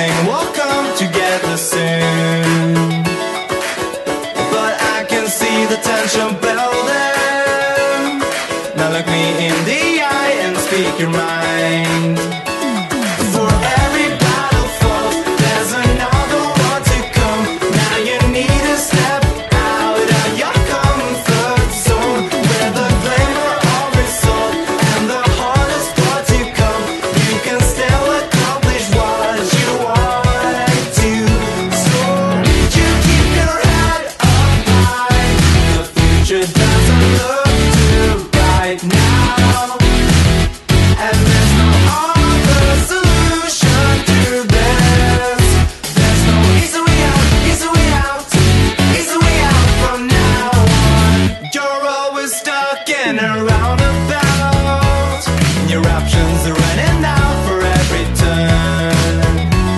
everything will come together soon. But I can see the tension building. Now look me in the eye and speak your mind. For every battle falls, there's another one to come. Now you need to step out of your comfort zone, where the glamour of result and the hardest part to come. You can still accomplish what you want to. So you keep your head up high. The future doesn't look too bright now, and there's no other solution to this. There's no easy way out, easy way out, easy way out from now on. You're always stuck in a roundabout. Your options are running out for every turn.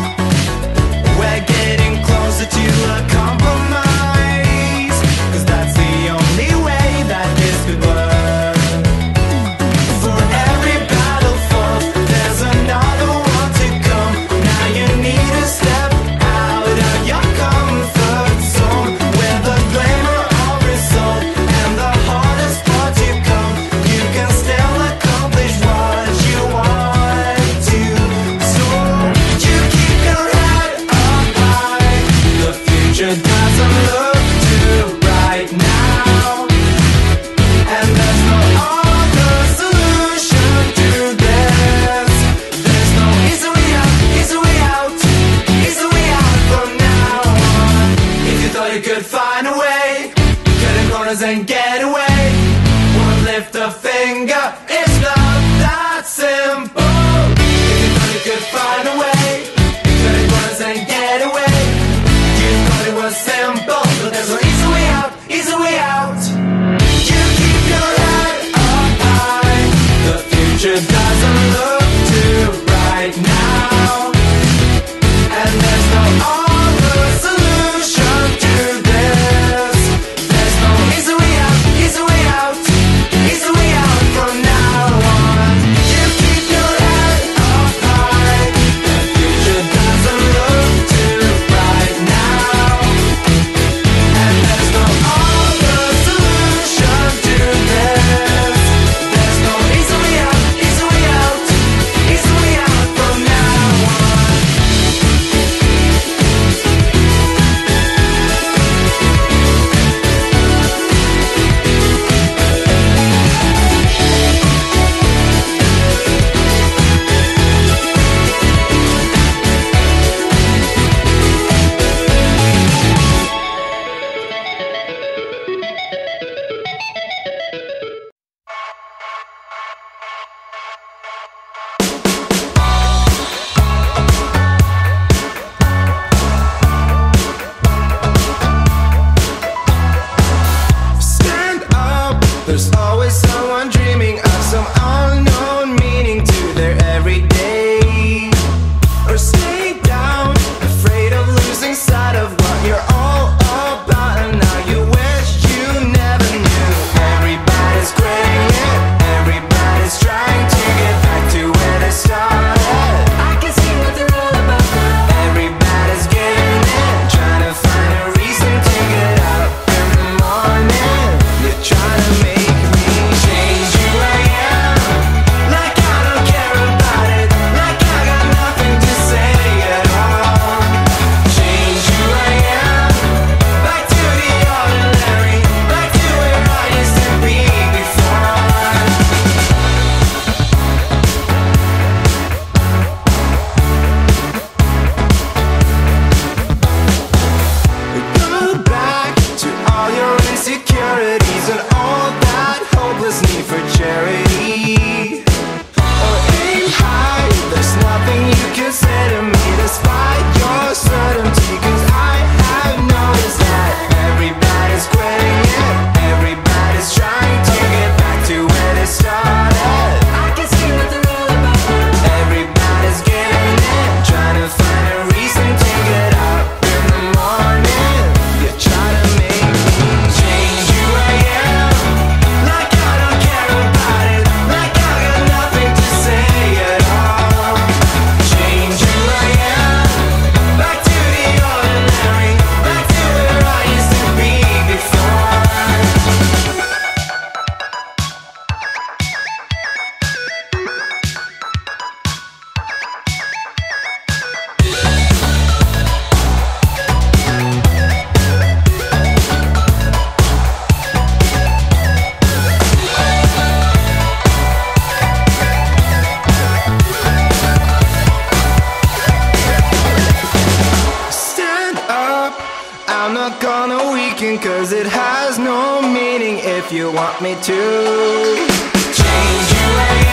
We're getting closer to a compromise, 'cause that's the only way that this could work. For every battle falls, there's another one to come. Now you need to step out of your comfort zone, where the glamour of result and the hardest part to come. You can still accomplish what you want to. So you keep your head up high. The future doesn't look too bright now, and there's no other solution to this. There's no easy way out, easy way out, easy way out from now on. If you thought you could find a way, cutting corners and get away, won't lift a finger, it's not that simple. If you thought you could find a way, cutting corners and get away, you thought it was simple, but there's no easy way out, easy way out. You keep your head up high. The future doesn't look too bright now, and there's no other solution to this. There's no easy way out, easy way out, easy way out from now on. You keep your head up high. The future doesn't look too bright now, and there's no other solution to this. There's no easy way out, easy way look on a weekend, cause it has no meaning if you want me to change your way.